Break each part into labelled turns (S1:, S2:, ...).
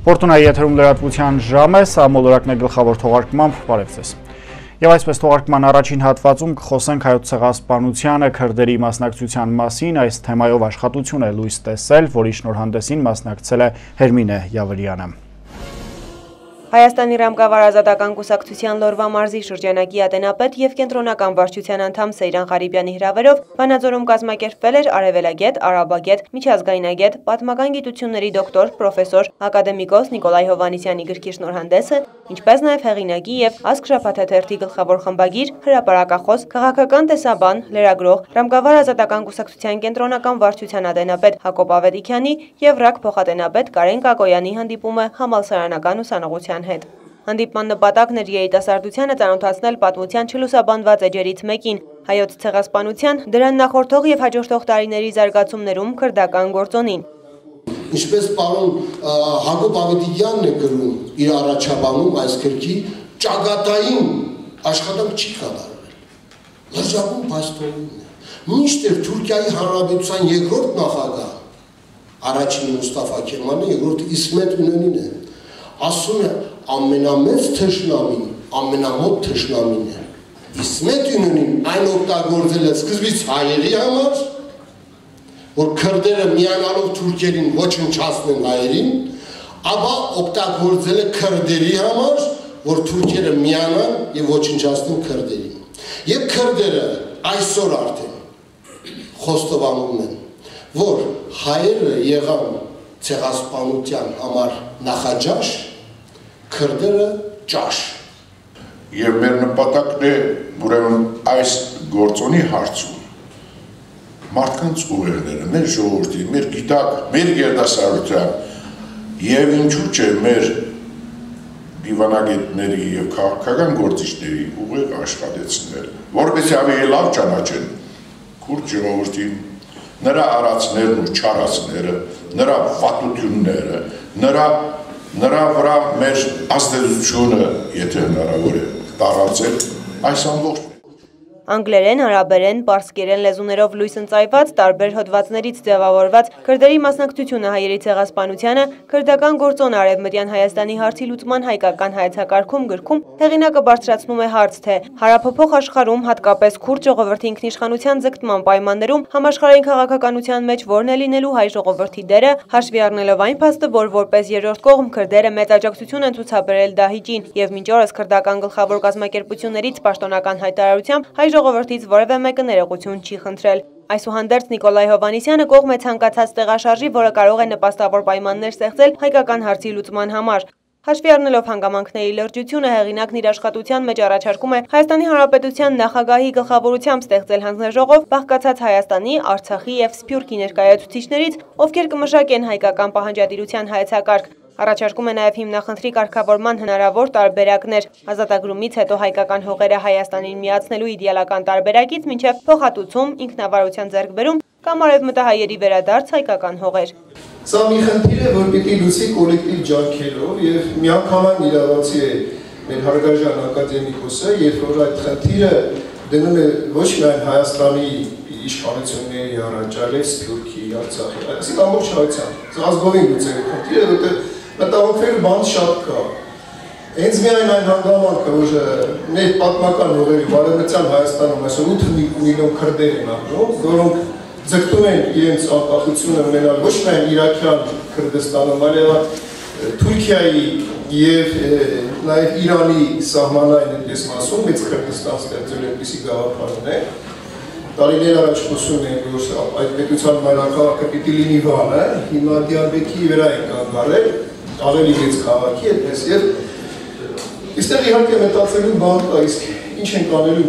S1: Պորտունայի եթերում լրատվության ժամ է, սա մոլորակն է գլխավոր թողարկմամբ, բարև ձեզ։ Եվ այսպես թողարկման առաջին հատվածում կխոսենք հայոց ցեղասպանությանը, քրդերի մասնակցության մասին, այս թեմայով աշխատություն է լույս տեսել, որի շնորհանդեսին մասնակցել է Հերմինե Յավրյանը։
S2: Հայաստանի ռազմավարազատական կուսակցության Լորվա մարզի շրջանակի ատենապետ և կենտրոնական վարչության անդամ Սեյրան Ղարիբյանի հրավերով Վանաձորում կազմակերպվել էր արևելագետ, արաբագետ, միջազգայնագետ, պատմական գիտությունների դոկտոր, պրոֆեսոր, ակադեմիկոս Նիկոլայ Հովհաննիսյանի գրքի շնորհանդեսը, ինչպես նաև հեղինակի և Ազգ շաբաթ թերթի գլխավոր խմբագիր, հրապարակախոս, քաղաքական տեսաբան, լրագրող, ռազմավարազատական կուսակցության կենտրոնական վարչության ատենապետ Հակոբ Ավետիքյանի և ՌԱԿ փոխատենապետ Կարեն Կակոյանի հանդիպումը համալսարանական ուսանողության հետ։ Հանդիպման նպատակն էր երիտասարդությանը ծանոթացնել պատմության չլուսաբանված էջերից մեկին, հայոց ցեղասպանության, դրան նախորդող և հաջորդող տարիների զարգացումներում քրդական գործոնին։
S3: Ինչպես պարոն Հակոբ Ավետիքյանն է գրում իր առաջաբանում այս գրքի, ճակատային աշխատանք չի կատարվել։ Լրջագույն փաստորեն է։ Մինչդեռ Թուրքիայի Հանրապետության երկրորդ նախագահ, առաջինը Մուստաֆա Քեմալը, երկրորդը Իսմետ Ինոնին է, ասում է ամենամեծ թշնամին, ամենամոտ թշնամին է։ Իսմետ Ինոնին այն օգտագործել է սկզբից հայերի համար, որ քրդերը միանալով թուրքերին ոչնչացնեն հայերին, ապա օգտագործել է քրդերի համար, որ թուրքերը միանան և ոչնչացնեն քրդերին։ Եվ քրդերը այսօր արդեն խոստովանում են, որ հայերը եղան ցեղասպանության համար նախաճաշ, քրդերը ճաշ։
S4: Եվ մեր նպատակն է, ուրեմն այս գործոնի հարցում մարդկանց ուղեղները, մեր ժողովրդի, մեր գիտակ, մեր երիտասարդության եւ ինչու՞ չէ մեր դիվանագետների եւ քաղաքական գործիչների ուղեղ աշխատեցնել, որովհետեւ ավելի լավ ճանաչեն քուրդ ժողովրդին, նրա արածներն ու չարածները, նրա վատությունները, նրա վրա մեր ազդեցությունը, եթե հնարավոր է, տարածել այս ամբողջ
S2: Անգլերեն, արաբերեն, պարսկերեն լեզուներով լույս ընծայված, տարբեր հոդվածներից ձևավորված քրդերի մասնակցությունը հայերի ցեղասպանությանը քրդական գործոն Արևմտյան Հայաստանի հարցի լուծման հայկական հայեցակարգում գրքում հեղինակը բարձրացնում է հարց, թե հարաբփոփ աշխարհում, հատկապես քուրդ ժողովրդի ինքնիշխանության ձգտման պայմաններում համաշխարհային քաղաքականության մեջ որն է լինելու հայ ժողովրդի դերը, հաշվի առնելով այն փաստը, որ որպես երրորդ կողմ քրդերը մեծ աջակցություն են ցուցաբերել դահիճին և մինչ օրս քրդական գլխավոր կազմակերպություններից պաշտոնական հայտարարությամբ հայ ժողովրդից որևէ մեկը ներողություն չի խնդրել։ Այսուհանդերձ Նիկոլայ Հովհաննիսյանը կողմ է ցանկացած տեղաշարժի, որը կարող է նպաստավոր պայմաններ ստեղծել հայկական հարցի լուծման համար։ Հաշվի առնելով հանգամանքների լրջությունը, հեղինակն իր աշխատության մեջ առաջարկում է Հայաստանի Հանրապետության նախագահի գլխավորությամբ ստեղծել հանձնաժողով, բաղկացած Հայաստանի, Արցախի և Սփյուռքի ներկայացուցիչներից, ովքեր կմշակեն հայկական պահանջատիրության հայեցակարգ։ Առաջարկում է նաև հիմնախնդրի կարգավորման հնարավոր տարբերակներ, ազատագրումից հետո հայկական հողերը Հայաստանին միացնելու իդեալական տարբերակից մինչև փոխհատուցում, ինքնավարության ձեռքբերում կամ արևմտահայերի վերադարձ հայկական հողեր։
S5: Սա մի խնդիր է, որ պիտի լուծի կոլեկտիվ ջանքերով և միանգամայն իրավացի է մեր հարգարժան ակադեմիկոսը, երբ որ այդ խնդիրը դնում է ոչ միայն Հայաստանի իշխանությունների առաջ, այլև Սփյուռքի, Արցախի, այսինքն ամբողջ Հայաստան, ազգովին լուծելու խնդիրը, որտեղ մտահոգվելու բան շատ կա։ Հենց միայն այն հանգամանքը, որ մեր պատմական հողերի Արևմտյան Հայաստանում այսօր 8 միլիոն քրդեր են ապրում, որոնք ձգտում են իրենց անկախությունը ունենալ ոչ միայն Իրաքյան Քրդստանում, այլև Թուրքիայի և նաև Իրանի սահմանային այդպես ասում, մեծ Քրդստան ստեղծել այդպիսի գաղափար ունեն։ Տարիներ առաջ խոսում են, որ այդ պետության մայրաքաղաքը պիտի լինի Վանը, հիմա Դիարբեքի վրա են կանգարել, ավելի մեծ քաղաքի այդպես և այստեղ իհարկե մտածելու բան կա, իսկ ինչ ենք անելու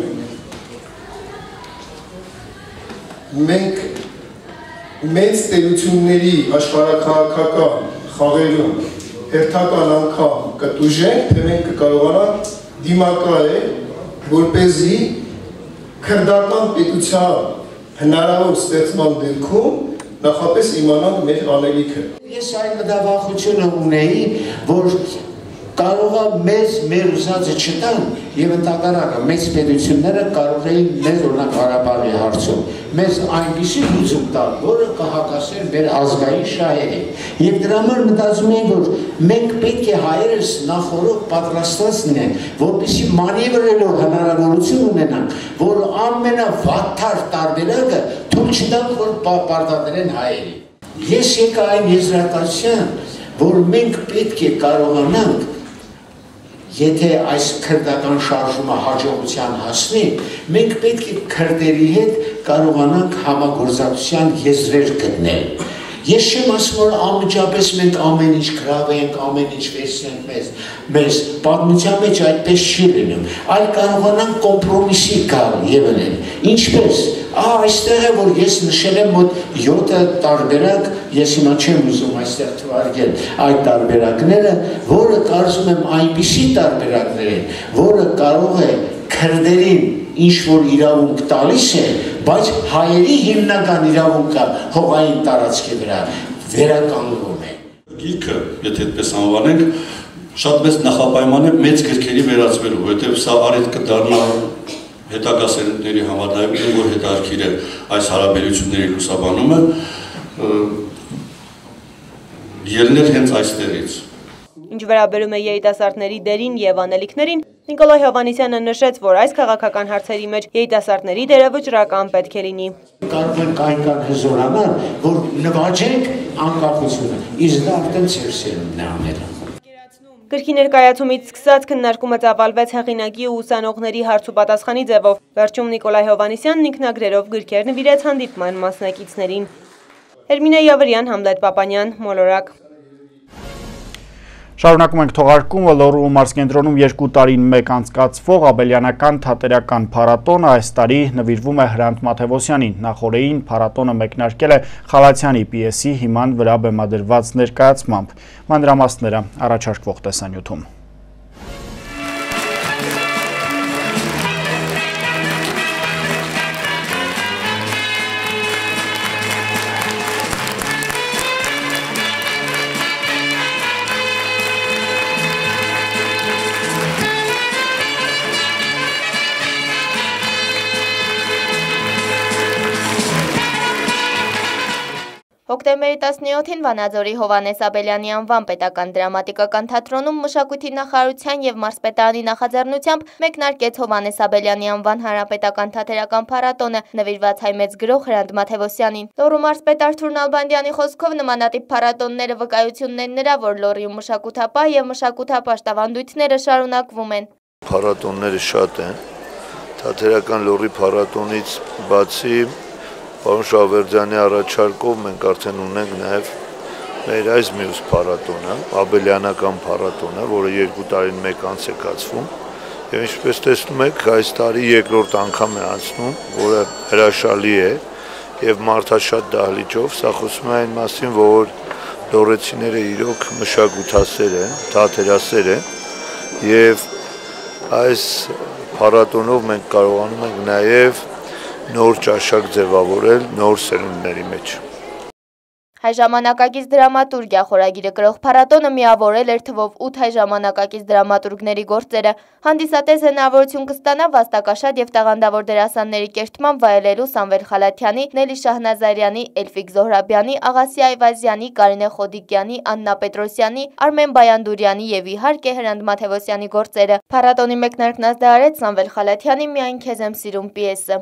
S5: մենք մեծ տերությունների աշխարհաքաղաքական խաղերում հերթական անգամ կտուժենք, թե մենք կկարողանանք դիմակայել, որպեսզի քրդական պետության հնարավոր ստեղծման դեպքում նախապես իմանանք մեր անելիքը։
S6: Ես այն մտավախությունը ունեի, որ կարող է մեր ուզածը չտան եւ ընդհանրակը մեծ պետությունները կարող էին մեզ օրինակ Ղարաբաղի հարցում մեզ այնպիսի լուծում տալ, որը կհակասեր մեր ազգային շահերին։ Եվ դրա համար մտածում եմ, որ մենք պետք է հայերս նախորդ պատրաստված լինենք, որպեսզի մանևրելով հնարավորություն ունենանք, որ ամենավատթար տարբերակը թույլ չտանք, որ պարտադրեն հայերին։ Ես եկա այն եզրակացության, որ մենք պետք է կարողանանք Եթե այս քրդական շարժումը հաջողության հասնի, մենք պետք է քրդերի հետ կարողանանք համագործակցության եզրեր գտնել։ Ես չեմ ասում, որ անմիջապես մենք ամեն ինչ գրավենք, ամեն ինչ վերցնենք մեզ պատմության մեջ այդպես չի լինում, այլ կարողանանք կոմպրոմիսի գալ եւ այլն։ Ինչպես այստեղ է, որ ես նշել եմ մոտ 7 տարբերակ, ես հիմա չեմ ուզում այստեղ թվարկել այդ տարբերակները, որը կարծում եմ այնպիսի տարբերակներ են, որը կարող է քրդերին ինչ-որ իրավունք տալիս է, բայց հայերի հիմնական իրավունքը հողային տարածքի վրա վերականգնվում է։
S7: Գիրքը, եթե այդպես անվանենք, շատ մեծ նախապայման է մեծ գրքերի վերածվելու, որովհետև սա առիթ կդառնա հետագա սերունդների համար նաև որ հետաքրքիր է այս հարաբերությունների լուսաբանումը ելներ հենց այստեղից։
S2: Ինչ վերաբերում է երիտասարդների դերին եւ անելիքներին, Նիկոլայ Հովհաննիսյանը նշեց, որ այս քաղաքական հարցերի մեջ երիտասարդների դերը վճռական պետք է լինի։
S6: Կարող ենք այնքան հզորանալ, որ նվաճենք անկախությունը, իսկ դա արդեն ծեր սերունդն է անելը։
S2: Գրքի ներկայացումից սկսած քննարկումը ծավալվեց հեղինակի ու ուսանողների հարց ու պատասխանի ձևով։ Վերջում Նիկոլայ Հովհաննիսյանն ինքնագրերով գրքեր նվիրեց հանդիպման մասնակիցներին։ Հերմինե Յավրյան, Համլետ Պապանյան, Մոլորակ։
S1: Շարունակում ենք թողարկումը Լոռու մարզկենտրոնում 2 տարին մեկ անցկացվող աբելյանական թատերական փառատոնը այս տարի նվիրվում է Հրանտ Մաթևոսյանին։ Նախորդին փառատոնը մեկնարկել է Խալաթյանի պիեսի հիման վրա բեմադրված ներկայացմամբ։ Մանրամասները առաջարկվող տեսանյութում։
S8: Հոկտեմբերի 17-ին Վանաձորի Հովհաննես Աբելյանի անվան պետական դրամատիկական թատրոնում մշակույթի նախարարության եւ մարզպետարանի նախաձեռնությամբ մեկնարկեց Հովհաննես Աբելյանի անվան հանրապետական թատերական փառատոնը, նվիրված հայ մեծ գրող Հրանտ Մաթևոսյանին։ Լոռու մարզպետար Թուրն Ալբանդյանի խոսքով նմանատիպ փառատոնները վկայությունն են նրա, որ Լոռիում մշակութապահ եւ մշակութապաշտավանդույթները շարունակվում են։
S9: Փառատոնները շատ են։ Թատերական Լոռի փառատոնից բացի Պարոն Շավերդյանի առաջարկով մենք արդեն ունենք նաև մեր այս մյուս փառատոնը, աբելյանական փառատոնը, որը 2 տարին մեկ անց է կացվում, եւ ինչպես տեսնում եք, այս տարի երկրորդ անգամ է անցնում, որը հրաշալի է եւ մարդաշատ դահլիճով, սա խոսում է այն մասին, որ լոռեցիները իրոք մշակութասեր են, թատերասեր են եւ այս փառատոնով մենք կարողանում ենք նաև նոր ճաշակ ձևավորել նոր սերունդների մեջ։
S8: Հայ ժամանակակից դրամատուրգիա խորագիրը կրող փառատոնը միավորել էր թվով 8 հայ ժամանակակից դրամատուրգների գործերը։ Հանդիսատես հնարավորություն կստանա վաստակաշատ եւ տաղանդավոր դերասանների կերտման վայելելու Սամվել Խալաթյանի, Նելի Շահնազարյանի, Էլֆիկ Զոհրաբյանի, Աղասի Այվազյանի, Կարինե Խոդիկյանի, Աննա Պետրոսյանի, Արմեն Բայանդուրյանի եւ իհարկե Հրանտ Մաթևոսյանի գործերը։ Փառատոնի մեկնարկն ազդարարեց Սամվել Խալաթյանի «Միայն քեզ եմ սիրում» պիեսը։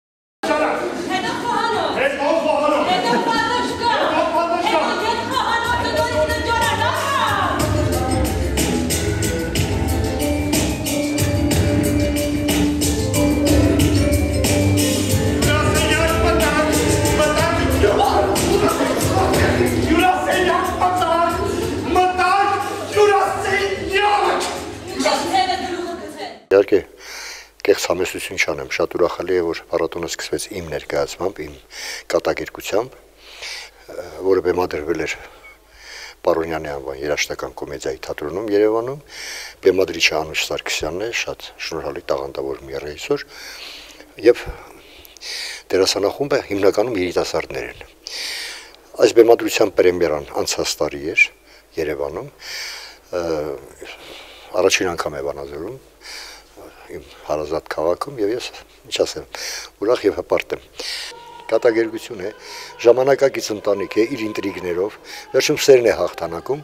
S10: Իհարկե կեղծ համեսություն չանեմ, շատ ուրախալի է, որ փառատոնը սկսվեց իմ ներկայացմամբ, իմ կատակերգությամբ, որը բեմադրվել էր Պարոնյանի անվան երաժշտական կոմեդիայի թատրոնում Երևանում, բեմադրիչը Անուշ Սարգսյանն է, շատ շնորհալի տաղանդավոր մի ռեժիսոր, եւ դերասանախումբը հիմնականում երիտասարդներ են։ Այս բեմադրության պրեմիերան անցած տարի էր Երևանում, առաջին անգամ է Վանաձորում, իմ հարազատ քաղաքում եւ ես ինչ ասեմ, ուրախ եւ հպարտ եմ։ Կատակերգություն է, ժամանակակից ընտանիք է իր ինտրիգներով, վերջում սերն է հաղթանակում։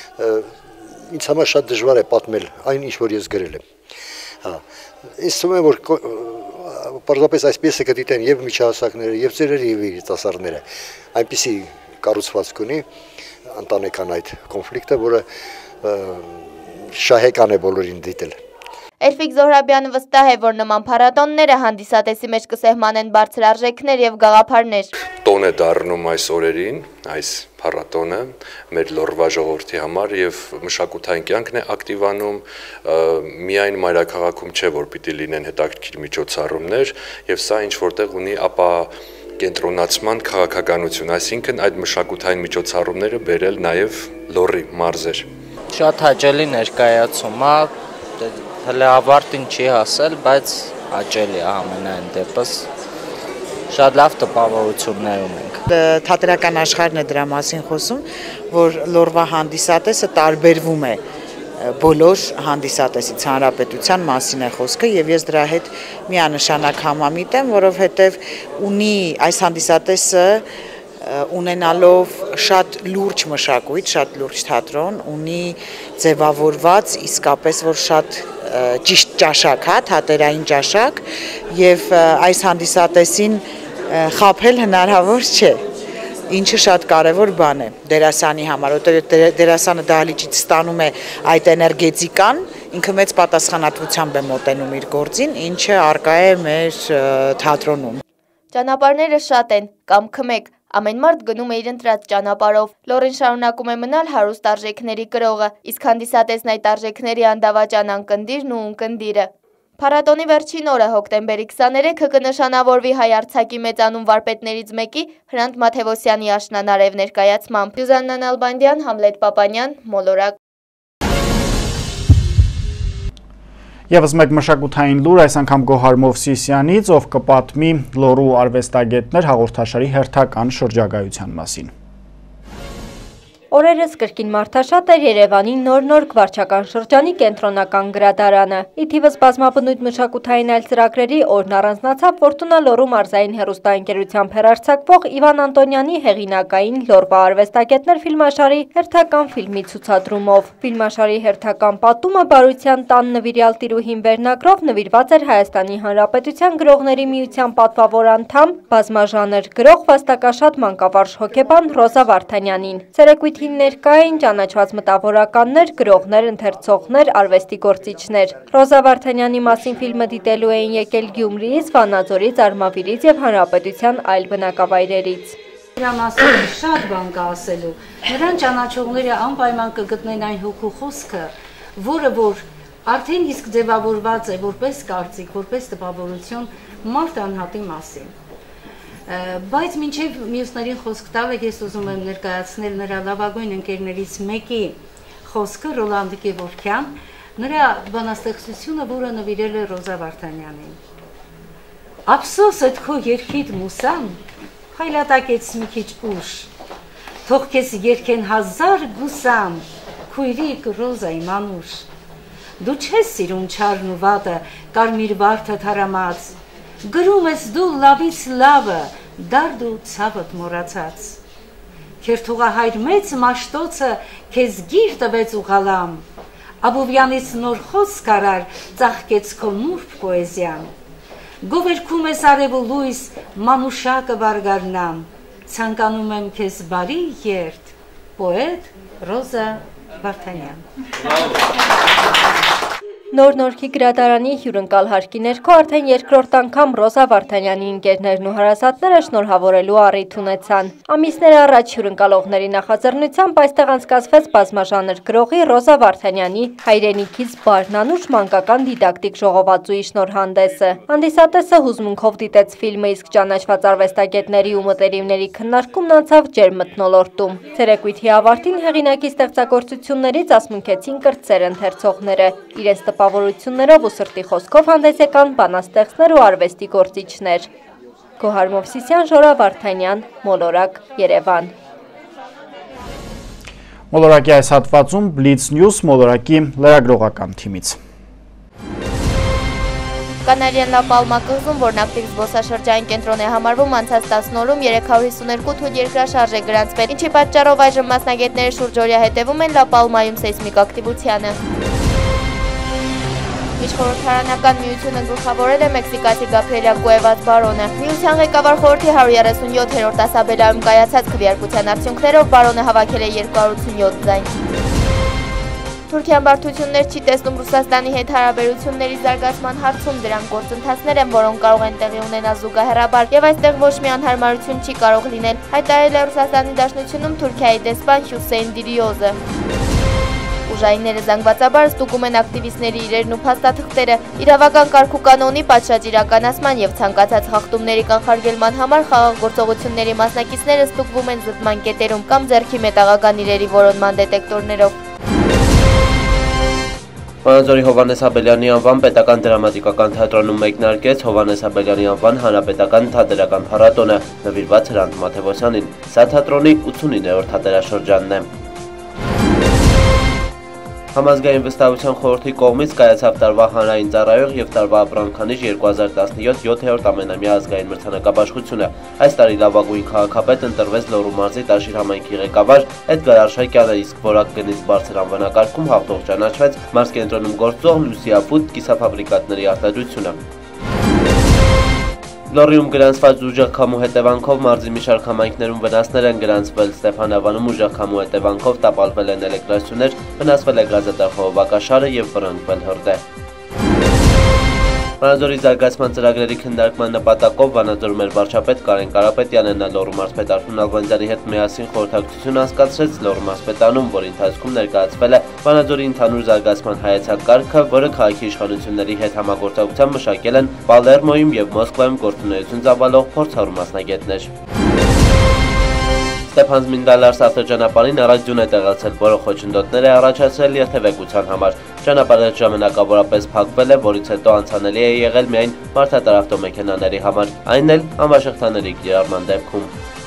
S10: Ինձ համար շատ դժվար է պատմել այն, ինչ որ ես գրել եմ։ Հա, ես թվում է, որ պարզապես այս պիեսը կդիտեն եւ միջահասակները, եւ ծերերը, եւ երիտասարդները, այնպիսի կառուցվածք ունի ընտանեկան այդ կոնֆլիկտը, որը շահեկան է բոլորին դիտել։
S8: Էլֆիկ Զոհրաբյանը վստահ է, որ նման փառատոնները հանդիսատեսի մեջ կսեղմանեն բարձր արժեքներ եւ գաղափարներ։
S11: Տոն է դառնում այս օրերին, այս փառատոնը մեր լոռվա ժողովրդի համար եւ մշակութային կյանքն է ակտիվանում, միայն մայրաքաղաքում չէ, որ պիտի լինեն հետաքրքիր միջոցառումներ եւ սա ինչ որտեղ ունի ապա կենտրոնացման քաղաքականություն, այսինքն այդ մշակութային միջոցառումները բերել նաեւ լոռի մարզեր։
S12: Շատ հաճելի ներկայացում է, հələ ավարտին չի հասել, բայց հաճելի է ամենայն դեպս, շատ լավ տպավորություններ ունենք։
S13: Թատերական աշխարհն է դրա մասին խոսում, որ լոռվա հանդիսատեսը տարբերվում է բոլոր հանդիսատեսից, հանրապետության մասին է խոսքը եւ ես դրա հետ միանշանակ համամիտ եմ, որովհետեւ ունի այս հանդիսատեսը ունենալով շատ լուրջ մշակույթ, շատ լուրջ թատրոն, ունի ձևավորված իսկապես որ շատ ճիշտ ճաշակ, հա, թատերային ճաշակ եւ այս հանդիսատեսին խաբել հնարավոր չէ, ինչը շատ կարևոր բան է դերասանի համար, որտեղ դերասանը դահլիճից ստանում է այդ էներգետիկան, ինքը մեծ պատասխանատվությամբ է մոտենում իր գործին, ինչը առկա է մեր թատրոնում։
S8: Ճանապարհները շատ են, կամ քմեք, ամեն մարդ գնում է իր ընտրած ճանապարհով։ Լոռին շարունակում է մնալ հարուստ արժեքների կրողը, իսկ հանդիսատեսն այդ արժեքների անդավաճան անկնդիրն ու ունկնդիրը։ Փառատոնի վերջին օրը հոկտեմբերի 23-ը կնշանավորվի հայ արձակի մեծանուն վարպետներից մեկի Հրանտ Մաթևոսյանի աշնանարև ներկայացմամբ։ Սյուզաննա Նալբանդյան, Համլետ Պապանյան, Մոլորակ։
S1: Եվս մեկ մշակութային լուր այս անգամ Գոհար Մովսիսյանից, ով կպատմի լոռու արվեստագետներ հաղորդաշարի հերթական շրջագայության մասին։
S14: Օրերս կրկին մարդաշատ էր Երևանի նոր վարչական շրջանի կենտրոնական գրադարանը։ Ի թիվս բազմաբնույթ մշակութային այլ ծրագրերի օրն առանձնացավ Ֆորտունա լոռու մարզային հեռուստաընկերությամբ հեռարձակվող Իվան Անտոնյանի հեղինակային լոռվա արվեստագետներ ֆիլմաշարի հերթական ֆիլմի ցուցադրումով։ Ֆիլմաշարի հերթական պատումը Բարության տան նվիրյալ տիրուհին վերնագրով նվիրված էր Հայաստանի Հանրապետության գրողների միության պատվավոր անդամ, բազմաժանր գրող վաստակաշատ մանկավարժ հոգեբան Ռոզա Վարդանյանին։ Ներկա էին ճանաչված մտավորականներ, գրողներ, ընթերցողներ, արվեստի գործիչներ։ Ռոզա Վարդանյանի մասին ֆիլմը դիտելու էին եկել Գյումրիից, Վանաձորից, Արմավիրից եւ Հանրապետության այլ բնակավայրերից։
S15: Դրա մասին շատ բան կա ասելու։ Նրան ճանաչողները անպայման կգտնեն այն հոգու խոսքը, որը որ արդեն իսկ ձևավորված է որպես կարծիք, որպես տպավորություն մարդ անհատի մասին։ Բայց մինչև մյուսներին խոսք տալը ես ուզում եմ ներկայացնել նրա լավագույն ընկերներից մեկի խոսքը Ռոլանդ Գևորգյան, նրա բանաստեղծությունը, որը նվիրել է Ռոզա Վարդանյանին։ Ափսոս էդ քո երգիդ մուսան, խայլատակեց մի քիչ ուշ, թող քեզ երգեն 1000 գուսան, քույրիկ Ռոզայի մանուշ։ Դու չես սիրում չարն ու վատը, կարմիր վարդը թարամած, գրում ես դու լավից լավը, դարդ ու ցավդ մոռացած։ Քերթուղահայր մեծ մաշտոցը քեզ գիր տվեց ուղալամ, Աբովյանից նոր խոսք արար, ծաղկեց քո նուրբ պոեզիան։ Գովերքում ես արև ու լույս, մանուշակը վարգարնամ, ցանկանում եմ քեզ բարի երդ, պոետ Ռոզա Վարդանյան։
S14: Նոր-Նորքի գրադարանի հյուրընկալ հարկի ներքո արդեն երկրորդ անգամ Ռոզա Վարդանյանի ընկերներն ու հարազատները շնորհավորելու առիթ ունեցան։ Ամիսներ առաջ հյուրընկալողների նախաձեռնությամբ այստեղ անցկացվեց բազմաժանր գրողի Ռոզա Վարդանյանի հայրենիքից բարնանուշ մանկական դիդակտիկ ժողովածուի շնորհանդեսը։ Հանդիսատեսը հուզմունքով դիտեց ֆիլմը, իսկ ճանաչված արվեստագետների ու մտերիմների քննարկումն անցավ ջերմ մթնոլորտում։ Ցերեկույթի ավարտին հեղինակի ստեղծագործություններից ասմունքեցին կրտսեր ընթերցողները։ Իրենց տպավորություններով ու սրտի խոսքով հանդես եկան բանաստեղծներ ու արվեստի գործիչներ։ Գոհար Մովսիսյան, Ժորա Վարդանյան, Մոլորակ, Երևան։
S1: Մոլորակի այս հատվածում Blitz News մոլորակի լրագրողական թիմից։
S8: Կանարյան Լա Պալմա կղզում, որն ակտիվ զբոսաշրջային կենտրոն է համարվում, անցած 10 օրում 352 թույլ երկրաշարժ է գրանցվել, ինչի պատճառով այժմ մասնագետները շուրջօրյա հետևում են Լա Պալմայում սեյսմիկ ակտիվությանը։ Միջխորհրդարանական միությունը գլխավորել է մեքսիկացի Գաբրիելա Կուևաս բարոնը։ Միության ղեկավար խորհրդի 137-րդ ասամբլեայում կայացած քվեարկության արդյունքներով բարոնը հավաքել է 287 ձայն։ Թուրքիան բարդություններ չի տեսնում Ռուսաստանի հետ հարաբերությունների զարգացման հարցում, դրանք գործընթացներ են, որոնք կարող են տեղի ունենալ զուգահեռաբար, եւ այստեղ ոչ մի անհարմարություն չի կարող լինել, հայտարարել է Ռուսաստանի Դաշնությունում Թուրքիայի դեսպան Հյուսեյն Դիրիոզը։ Ուժայինները զանգվածաբար ստուգում են ակտիվիստների իրերն ու փաստաթղթերը, իրավական կարգ ու կանոնի պատշաճ իրականացման եւ ցանկացած խախտումների կանխարգելման համար խաղաղ գործողությունների մասնակիցները ստուգվում են զտման կետերում կամ ձեռքի մետաղական իրերի որոնման դետեկտորներով։
S16: Վանաձորի Հովհաննես Աբելյանի անվան պետական դրամատիկական թատրոնում մեկնարկեց Հովհաննես Աբելյանի անվան հանրապետական թատերական փառատոնը, նվիրված Հրանտ Մաթևոսյանին։ Սա թատրոնի 89-րդ թատերաշրջանն է։ Համազգային վստահության խորհրդի կողմից կայացավ տարվա հանրային ծառայող եւ տարվա ապրանքանիշ 2017 7-րդ ամենամյա ազգային մրցանակաբաշխությունը։ Այս տարի լավագույն քաղաքապետ ընտրվեց Լոռու մարզի Տաշիր համայնքի ղեկավար Էդգար Արշակյանը, իսկ որակգնից բարձր անվանակարգում հաղթող ճանաչվեց մարզկենտրոնում գործող Լուսիա Ֆուդ կիսաֆաբրիկատների արտադրությունը։ Լոռիում գրանցված ուժեղ քամու հետևանքով մարզի մի շարք համայնքներում վնասներ են գրանցվել, Ստեփանավանում ուժեղ քամու հետևանքով տապալվել են էլեկտրասյուներ, վնասվել է գազատար խողովակաշարը եւ վռնդվել հրդեհ։ Վանաձորի զարգացման ծրագրերի քննարկման նպատակով Վանաձոր մեր վարչապետ Կարեն Կարապետյանն Լոռու մարզպետ Արթուր Ալվանձյանի հետ միասին խորհրդակցություն անցկացրեց Լոռու մարզպետանում, որի ընթացքում ներկայացվել է Վանաձորի ընդհանուր զարգացման հայեցակարգը, որը քաղաքի իշխանությունների հետ համագործակցությամբ մշակել են Պալերմոյում եւ Մոսկվայում գործունեություն ծավալող փորձառու մասնագետներ։ Ստեփան Զմինդալարս ավտոճանապարհին առաջ է տեղացել, որը խոչընդոտներ է առաջացրել երթևեկության համար։ Ճանապարհը ժամանակավորապես փակվել է, որից հետո անցանելի է եղել միայն մարդատար ավտոմեքենաների համար, այն էլ անվաշղթաների կիրառման դեպքում։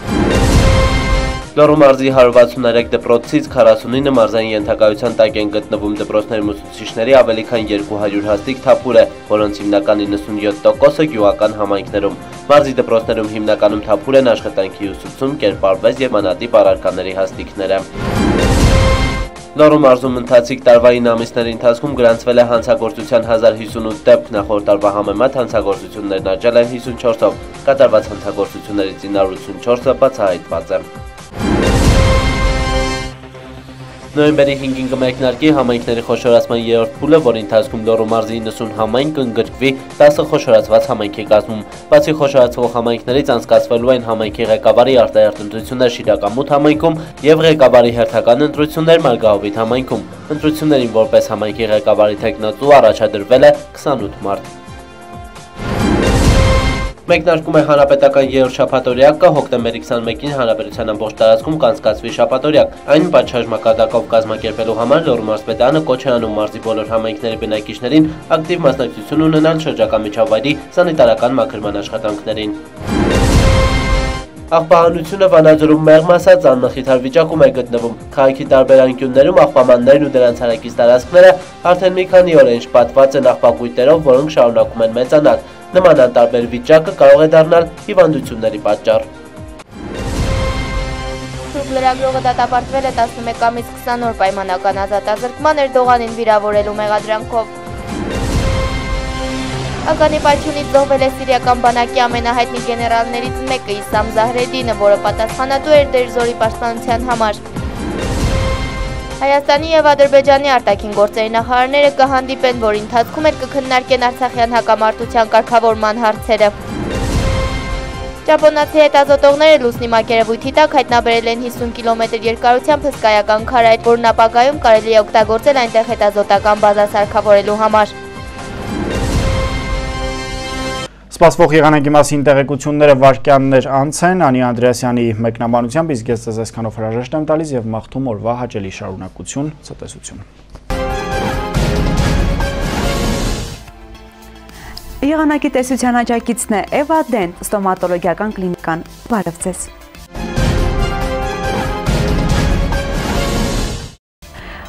S16: Լոռու մարզի 163 դպրոցից 49-ը մարզային ենթակայության տակ են գտնվում, դպրոցների ուսուցիչների ավելի քան 200 հաստիկ թափուր է, որոնց հիմնական 97%-ը գյուղական համայնքներում։ Մարզի դպրոցներում հիմնականում թափուր են աշխատանքի ուսուցում, կերպարվեզ եւ մանատիպ առարկաների հաստիկները։ Լոռու մարզում ընթացիկ տարվա 9 ամիսների ընթացքում գրանցվել է հանցագործության 1058 դեպք, նախորդ տարվա համեմատ հանցագործություններն աճել են 54-ով, կատարված հանցագործություններից 984-ը բացահայտված է։ Նոյեմբերի 5-ին կմեկնարկի համայնքների խոշորացման 3-րդ փուլը, որի ընթացքում Լոռու մարզի 90 համայնք կընդգրկվի 10 խոշորացված համայնքի կազմում։ Բացի խոշորացվող համայնքներից անցկացվելու են համայնքի ղեկավարի արտահերթ ընտրություններ Շիրակամուտ համայնքում եւ ղեկավարի հերթական ընտրություններ Մարգահովիտ համայնքում։ Ընտրություններին որպես համայնքի ղեկավարի թեկնածու առաջադրվել է 28 մարդ։ Մեկնարկում է հանրապետական երրորդ շաբաթօրյակը, հոկտեմբերի 21-ին հանրապետության ամբողջ տարածքում կանցկացվի շաբաթօրյակ։ Այն պատշաճ մակարդակով կազմակերպելու համար Լոռու մարզպետարանը կոչ է անում մարզի բոլոր համայնքների բնակիչներին ակտիվ մասնակցություն ունենալ շրջակա միջավայրի սանիտարական մաքրման աշխատանքներին։ Աղբահանությունը Վանաձորում մեղմ ասած աննախիթար վիճակում է գտնվում։ Քաղաքի տարբեր անկյուններում աղբամաններն ու դրանց հարակից տարածքները արդեն մի քանի օր են շպատված են աղբակույտերով, որոնք շարունակում են մեծանալ։ Նման անտարբեր վիճակը կարող է դառնալ հիվանդությունների պատճառ։
S8: Թուրք լրագրողը դատապարտվել է 11 ամիս 20 օր պայմանական ազատազրկման Էրդողանին վիրավորելու մեղադրանքով։ Ականի պայթյունից զոհվել է սիրիական բանակի ամենահայտնի գեներալներից մեկը Իսամ Զահրեդինը, որը պատասխանատու էր Դերզորի պաշտպանության համար։ Հայաստանի եւ Ադրբեջանի արտաքին գործերի նախարարները կհանդիպեն, որի ընթացքում էլ կքննարկեն Արցախյան հակամարտության կարգավորման հարցերը։ Ճապոնացի հետազոտողները լուսնի մակերևույթի տակ հայտնաբերել են 50 կիլոմետր երկարությամբ հսկայական քարայր, որն ապագայում կարելի է օգտագործել այնտեղ հետազոտական բազա սարքավորելու համար։
S1: Սպասվող եղանակի մասին տեղեկությունները վայրկյաններ անց են, Անի Անդրեասյանի մեկնաբանությամբ, իսկ ես ձեզ այսքանով հրաժեշտ եմ տալիս եւ մաղթում օրվա հաճելի շարունակություն, ցտեսություն։
S17: Եղանակի տեսության աջակիցն է Էվա Դեն, ստոմատոլոգիական կլինիկան։ Բարև ձեզ։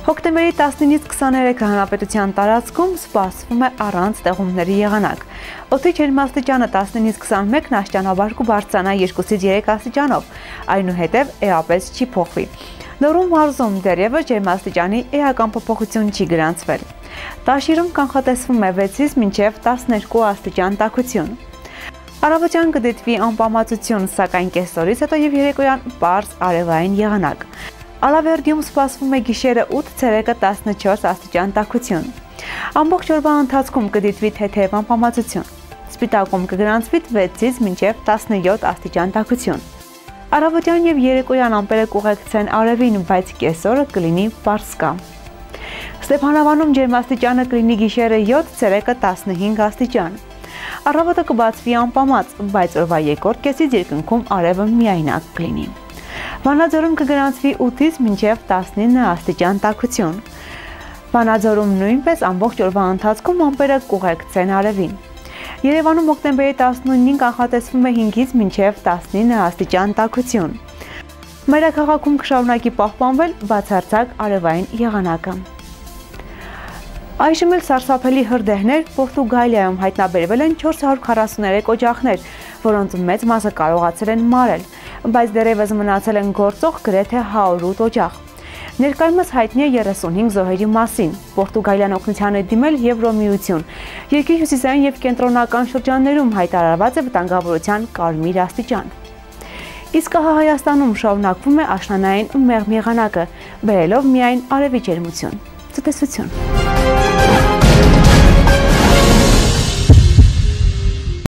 S17: Հոկտեմբերի 19-ից 23-ը հանրապետության տարածքում սպասվում է առանց տեղումների եղանակ։ Օդի ջերմաստիճանը 19-ից 21-ն աշճանաբար կբարձրանա 2-ից 3 աստիճանով, այնուհետև էապես չի փոխվի։ Լոռու մարզում դեռևս ջերմաստիճանի էական փոփոխություն չի գրանցվել։ Տաշիրում կանխատեսվում է 6-ից մինչև 12 աստիճան տաքություն։ Առավոտյան կդիտվի անպամացություն, սակայն կեսօրից հետո եւ երեկոյան պարզ արևային եղանակ։ Ալավերդիում սպասվում է գիշերը 8, ցերեկը 14 աստիճան տաքություն։ Ամբողջ օրվա ընթացքում կդիտվի թեթև անպամացություն։ Սպիտակում կգրանցվի 6-ից մինչև 17 աստիճան տաքություն։ Առավոտյան եւ երեկոյան ամպերը կուղեկցեն արևին, բայց կեսօրը կլինի պարսկա։ Ստեփանավանում ջերմաստիճանը կլինի գիշերը 7, ցերեկը 15 աստիճան։ Առավոտը կբացվի անպամած, բայց օրվա երկրորդ կեսից երկնքում արևը միայնակ կլինի։ Վանաձորում կգրանցվի 8-ից մինչև 19 աստիճան տաքություն։ Վանաձորում նույնպես ամբողջ օրվա ընթացքում ամպերը կուղեկցեն արևին։ Երևանում հոկտեմբերի 19-ին կանխատեսվում է 5-ից մինչև 19 աստիճան տաքություն։ Մայրաքաղաքում կշարունակի պահպանվել բացարձակ արևային եղանակը։ Այժմ էլ սարսափելի հրդեհներ Պորտուգալիայում հայտնաբերվել են 443 օջախներ, որոնց մեծ մասը կարողացել են մարել, բայց դեռևս մնացել են գործող գրեթե 108 օջախ։ Ներկայումս հայտնի է 35 զոհերի մասին։ Պորտուգալիան օգնության է դիմել Եվրոմիություն։ Երկրի հյուսիսային եւ կենտրոնական շրջաններում հայտարարված է վտանգավորության կարմիր աստիճան։ Իսկ Հայաստանում շարունակվում է աշնանային մեղմ եղանակը, բերելով միայն արևի ջերմություն։ Ցտեսություն։